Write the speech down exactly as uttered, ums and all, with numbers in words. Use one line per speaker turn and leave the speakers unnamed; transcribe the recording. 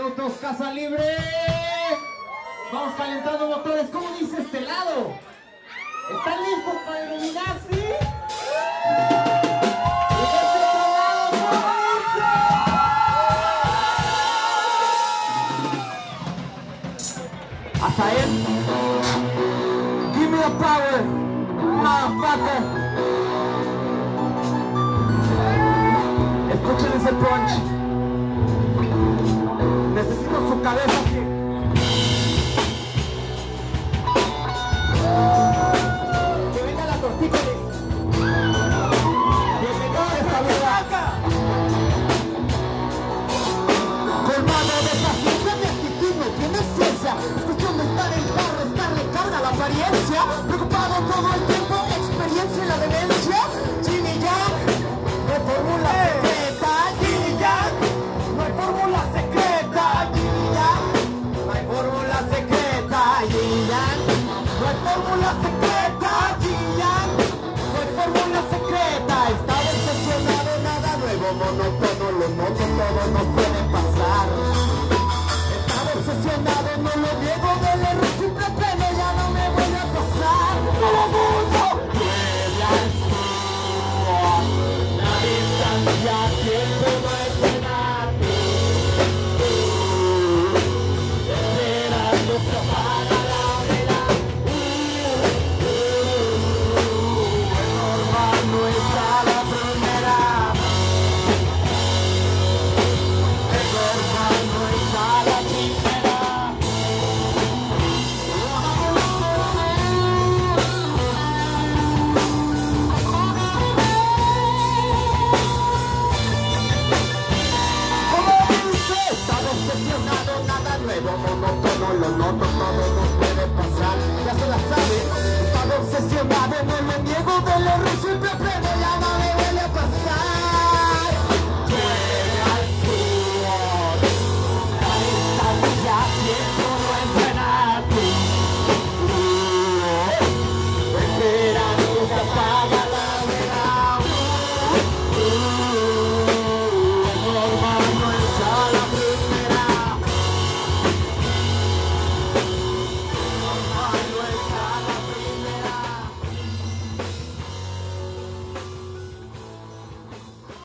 minutos, casa libre. Vamos calentando motores. ¿Cómo dice este lado? ¿Están listos para iluminarse? Y de este otro lado, ¿cómo dice? Hasta él. Give me the power, motherfucker. Escuchen ese punch. Necesito su cabeza aquí. Que venga la tortícolis. Bienvenido a esta vida. Colmado de paciencia, mi actitud no tiene ciencia. Es cuestión de estar en carro, estarle carga la apariencia. Preocupado todo el tiempo, experiencia en la demencia. Jimmy Jack, no hay fórmula secreta. Jimmy Jack, no hay fórmula secreta. Jimmy Jack, no hay fórmula secreta. Jimmy Jack, no hay fórmula secreta. Jimmy Jack, no hay fórmula secreta. Estaba obsesionado, nada nuevo, monótono, lo noto, todo nos puede pasar. Estaba obsesionado, no lo niego, del error siempre aprendo, ya no me vuelve a pasar. Todo mundo vuelve al sur, la distancia, tiempo no es frenante. Esperando se apaga la vela. El normal no es a la primera. El normal no es a la primera. Como dice, estaba obsesionado, nada nuevo, monótono, lo noto, todo nos puede pasar. Ya se la sabe, estaba obsesionado, no lo niego, del error siempre aprendo, ya no